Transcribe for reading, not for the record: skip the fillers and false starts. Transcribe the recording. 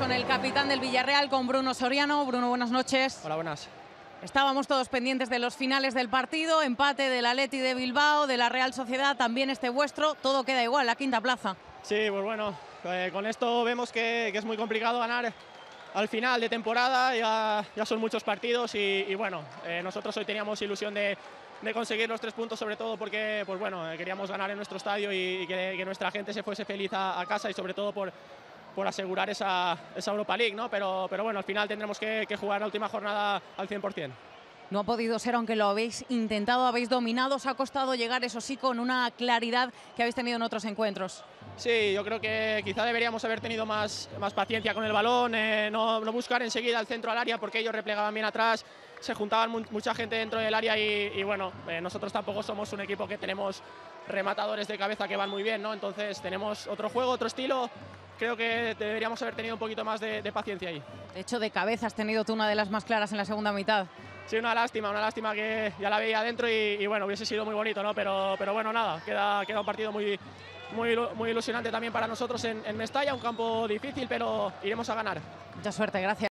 con el capitán del Villarreal, con Bruno Soriano. Bruno, buenas noches. Hola, buenas. Estábamos todos pendientes de los finales del partido, empate del Athletic de Bilbao, de la Real Sociedad, también este vuestro, todo queda igual, la quinta plaza. Sí, pues bueno, con esto vemos que es muy complicado ganar al final de temporada, ya son muchos partidos y bueno, nosotros hoy teníamos ilusión de conseguir los 3 puntos, sobre todo porque pues bueno, queríamos ganar en nuestro estadio y que nuestra gente se fuese feliz a casa y sobre todo por asegurar esa Europa League, ¿no? Pero bueno, al final tendremos que jugar la última jornada al 100%. No ha podido ser, aunque lo habéis intentado, habéis dominado, os ha costado llegar, eso sí, con una claridad que habéis tenido en otros encuentros. Sí, yo creo que quizá deberíamos haber tenido más paciencia con el balón, no buscar enseguida el centro al área porque ellos replegaban bien atrás, se juntaban mucha gente dentro del área y bueno, nosotros tampoco somos un equipo que tenemos rematadores de cabeza que van muy bien, ¿no? Entonces tenemos otro juego, otro estilo. Creo que deberíamos haber tenido un poquito más de paciencia ahí. De hecho, de cabeza has tenido tú una de las más claras en la segunda mitad. Sí, una lástima que ya la veía adentro y bueno, hubiese sido muy bonito, ¿no? Pero bueno, nada, queda un partido muy ilusionante también para nosotros en Mestalla, un campo difícil, pero iremos a ganar. Mucha suerte, gracias.